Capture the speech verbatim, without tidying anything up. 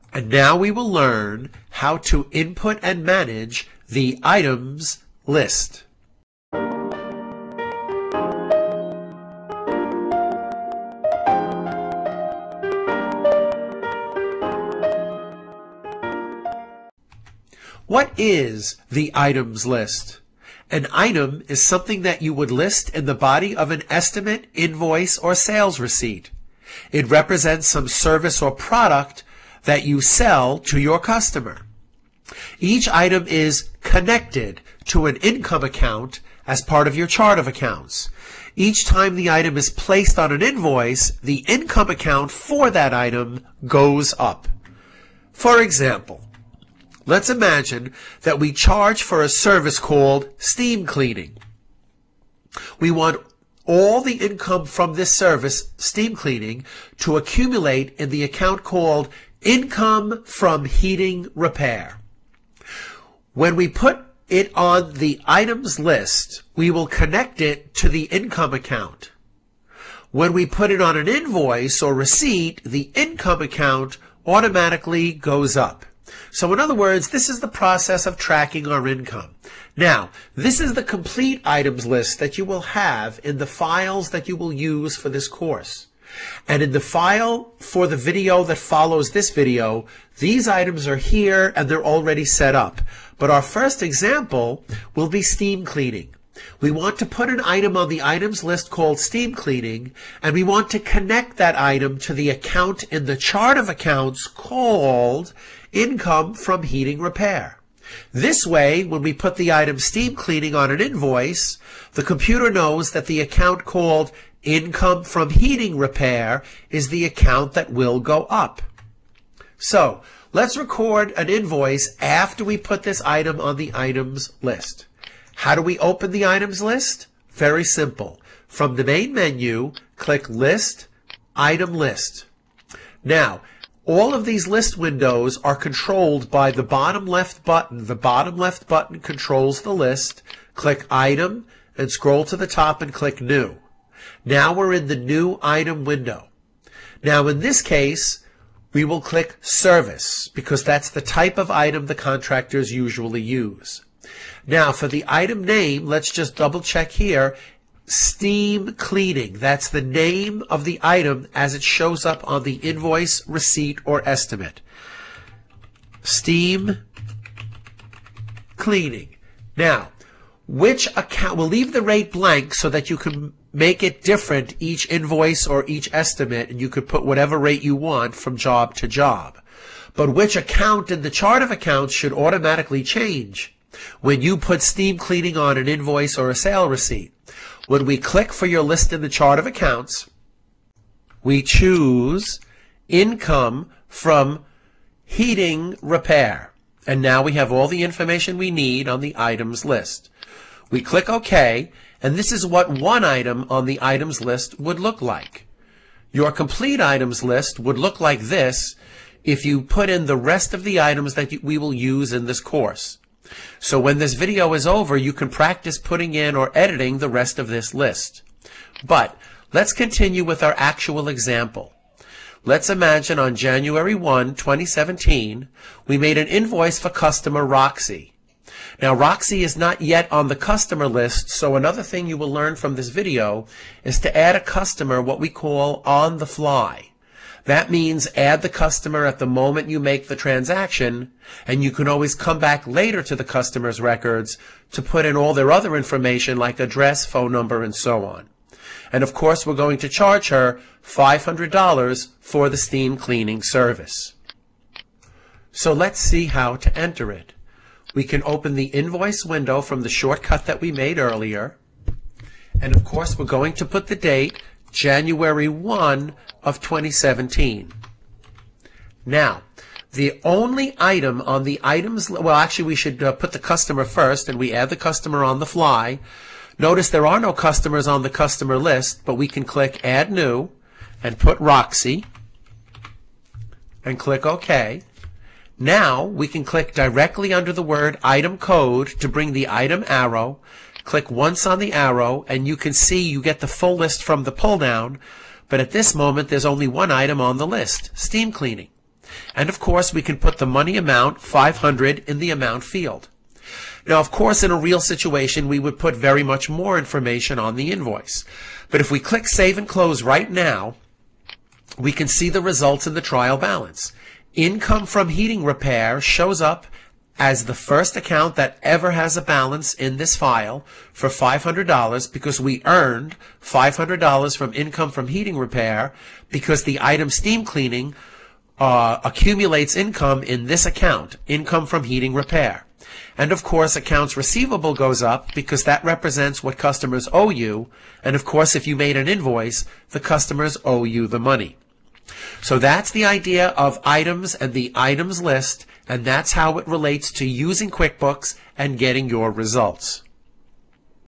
And now we will learn how to input and manage the items list. What is the items list? An item is something that you would list in the body of an estimate, invoice, or sales receipt. It represents some service or product that you sell to your customer. Each item is connected to an income account as part of your chart of accounts. Each time the item is placed on an invoice, the income account for that item goes up. For example, let's imagine that we charge for a service called steam cleaning. We want all the income from this service, steam cleaning, to accumulate in the account called income from heating repair. When we put it on the items list, we will connect it to the income account. When we put it on an invoice or receipt, the income account automatically goes up. So in other words, this is the process of tracking our income. Now, this is the complete items list that you will have in the files that you will use for this course. And in the file for the video that follows this video, these items are here and they're already set up. But our first example will be steam cleaning. We want to put an item on the items list called steam cleaning, and we want to connect that item to the account in the chart of accounts called income from heating repair. This way, when we put the item steam cleaning on an invoice, the computer knows that the account called income from heating repair is the account that will go up. So, let's record an invoice after we put this item on the items list. How do we open the items list? Very simple. From the main menu, click List, Item List. Now, all of these list windows are controlled by the bottom left button. The bottom left button controls the list. Click Item and scroll to the top and click New. Now we're in the New Item window. Now in this case, we will click Service because that's the type of item the contractors usually use. Now for the item name, let's just double check here. Steam cleaning. That's the name of the item as it shows up on the invoice, receipt, or estimate. Steam cleaning. Now, which account, we'll leave the rate blank so that you can make it different each invoice or each estimate, and you could put whatever rate you want from job to job. But which account in the chart of accounts should automatically change when you put steam cleaning on an invoice or a sale receipt? When we click for your list in the chart of accounts, we choose income from heating repair. And now we have all the information we need on the items list. We click OK, and this is what one item on the items list would look like. Your complete items list would look like this if you put in the rest of the items that we will use in this course. So when this video is over, you can practice putting in or editing the rest of this list. But let's continue with our actual example. Let's imagine on January first, twenty seventeen, we made an invoice for customer Roxy. Now Roxy is not yet on the customer list, so another thing you will learn from this video is to add a customer what we call on the fly. That means add the customer at the moment you make the transaction, and you can always come back later to the customer's records to put in all their other information like address, phone number, and so on. And of course, we're going to charge her five hundred dollars for the steam cleaning service. So let's see how to enter it. We can open the invoice window from the shortcut that we made earlier. And of course, we're going to put the date January first of twenty seventeen. Now, the only item on the items, well actually we should uh, put the customer first, and we add the customer on the fly. Notice there are no customers on the customer list, but we can click Add New and put Roxy and click OK. Now we can click directly under the word Item Code to bring the item arrow. Click once on the arrow and you can see you get the full list from the pull down, but at this moment there's only one item on the list, steam cleaning. And of course, we can put the money amount, five hundred, in the amount field. Now, of course, in a real situation, we would put very much more information on the invoice. But if we click Save and Close right now, we can see the results in the trial balance. Income from heating repair shows up as the first account that ever has a balance in this file for five hundred dollars because we earned five hundred dollars from income from heating repair because the item steam cleaning uh, accumulates income in this account, income from heating repair. And of course, accounts receivable goes up because that represents what customers owe you. And of course, if you made an invoice, the customers owe you the money. So that's the idea of items and the items list, and that's how it relates to using QuickBooks and getting your results.